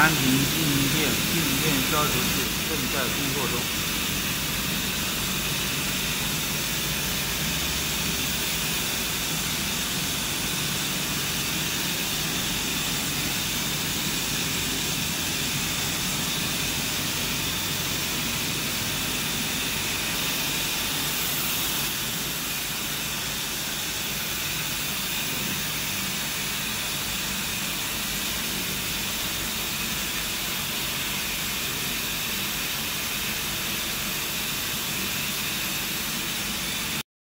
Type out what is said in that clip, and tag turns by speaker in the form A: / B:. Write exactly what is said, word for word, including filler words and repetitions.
A: 安平金银店金银店消毒器正在工作中。